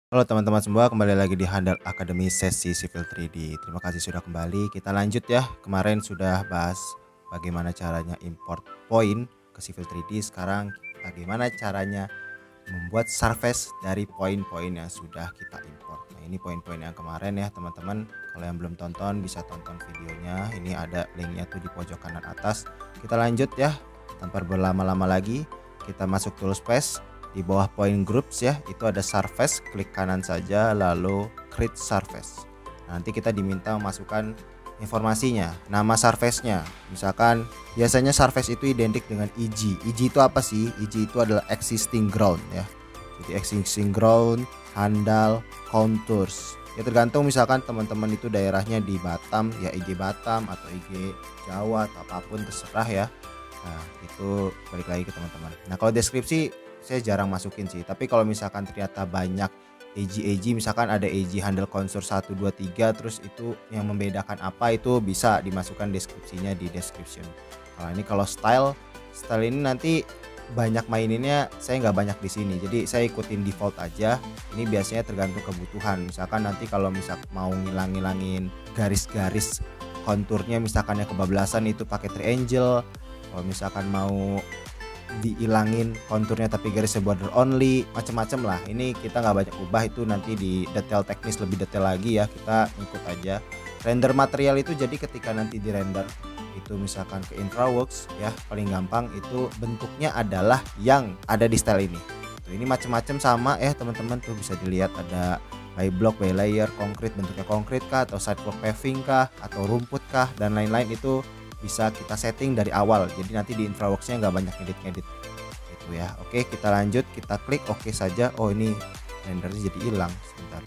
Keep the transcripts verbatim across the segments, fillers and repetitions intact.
Halo teman-teman semua, kembali lagi di Handal Academy sesi Civil tiga D. Terima kasih sudah kembali. Kita lanjut ya. Kemarin sudah bahas bagaimana caranya import point ke Civil tiga D. Sekarang bagaimana caranya membuat surface dari poin-poin yang sudah kita import. Nah, ini poin-poin yang kemarin ya teman-teman. Kalau yang belum tonton bisa tonton videonya. Ini ada linknya tuh di pojok kanan atas. Kita lanjut ya. Tanpa berlama-lama lagi, kita masuk tool space. Di bawah point groups ya, itu ada surface, klik kanan saja lalu create surface. Nanti kita diminta memasukkan informasinya, nama surface-nya. Misalkan biasanya surface itu identik dengan E G. E G itu apa sih? E G itu adalah existing ground ya. Jadi existing ground, handle, contours. Ya tergantung misalkan teman-teman itu daerahnya di Batam ya, I G Batam atau I G Jawa atau apapun terserah ya. Nah, itu balik lagi ke teman-teman. Nah, kalau deskripsi saya jarang masukin sih, tapi kalau misalkan ternyata banyak A G A G, misalkan ada A G handle contour satu dua tiga, terus itu yang membedakan apa, itu bisa dimasukkan deskripsinya di description. Kalau ini kalau style style ini nanti banyak maininnya, saya nggak banyak di sini, jadi saya ikutin default aja. Ini biasanya tergantung kebutuhan. Misalkan nanti kalau misal mau ngilang-ngilangin garis-garis konturnya, misalkan yang kebablasan itu pakai triangle. Kalau misalkan mau diilangin konturnya tapi garisnya border only, macam-macam lah. Ini kita nggak banyak ubah, itu nanti di detail teknis lebih detail lagi ya, kita ikut aja. Render material itu jadi ketika nanti di render itu misalkan ke InfraWorks ya, paling gampang itu bentuknya adalah yang ada di style ini. Tuh, ini macam-macam sama ya teman-teman, tuh bisa dilihat ada by block, by layer, konkret, bentuknya konkret kah atau sidewalk paving kah atau rumput kah dan lain-lain, itu bisa kita setting dari awal, jadi nanti di InfraWorks-nya nggak banyak edit-edit gitu ya. Oke, kita lanjut, kita klik oke saja. Oh, ini rendernya jadi hilang sebentar.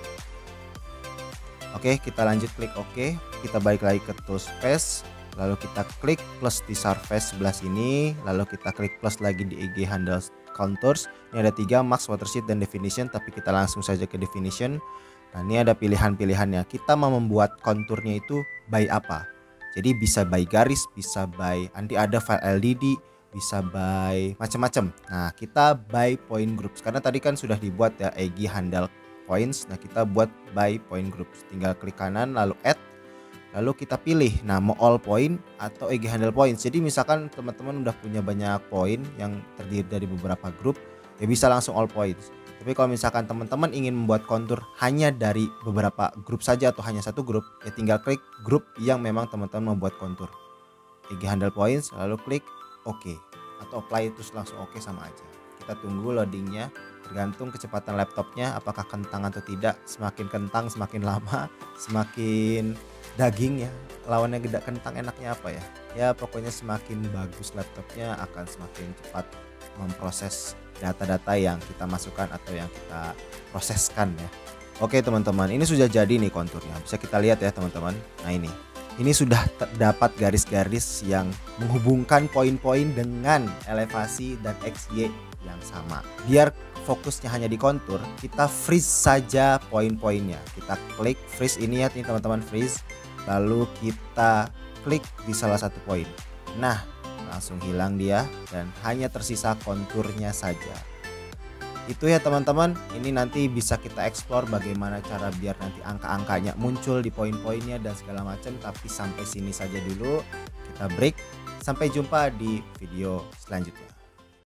Oke, kita lanjut klik oke. Kita balik lagi ke tool space, lalu kita klik plus di surface sebelah sini, lalu kita klik plus lagi di I G handle contours. Ini ada tiga, max, watershed, dan definition, tapi kita langsung saja ke definition. Nah, ini ada pilihan-pilihannya. Kita mau membuat konturnya itu by apa? Jadi bisa by garis, bisa by nanti ada file L D D, bisa by macam-macam. Nah, kita by point groups karena tadi kan sudah dibuat ya E G handle points. Nah, kita buat by point groups. Tinggal klik kanan lalu add. Lalu kita pilih nah mau all point atau E G handle points. Jadi misalkan teman-teman udah punya banyak poin yang terdiri dari beberapa grup, ya bisa langsung all points. Tapi kalau misalkan teman-teman ingin membuat kontur hanya dari beberapa grup saja atau hanya satu grup, ya tinggal klik grup yang memang teman-teman membuat kontur. E G handle points lalu klik OK atau apply, terus langsung OK sama aja. Kita tunggu loadingnya, tergantung kecepatan laptopnya apakah kentang atau tidak. Semakin kentang semakin lama, semakin daging ya. Lawannya gede kentang enaknya apa ya? Ya pokoknya semakin bagus laptopnya akan semakin cepat memproses data-data yang kita masukkan atau yang kita proseskan ya. Oke teman-teman, ini sudah jadi nih konturnya, bisa kita lihat ya teman-teman. Nah ini ini sudah terdapat garis-garis yang menghubungkan poin-poin dengan elevasi dan X Y yang sama. Biar fokusnya hanya di kontur, kita freeze saja poin-poinnya. Kita klik freeze ini ya teman-teman, freeze, lalu kita klik di salah satu poin. Nah, langsung hilang dia dan hanya tersisa konturnya saja. Itu ya teman-teman, ini nanti bisa kita explore bagaimana cara biar nanti angka-angkanya muncul di poin-poinnya dan segala macam. Tapi sampai sini saja dulu, kita break. Sampai jumpa di video selanjutnya.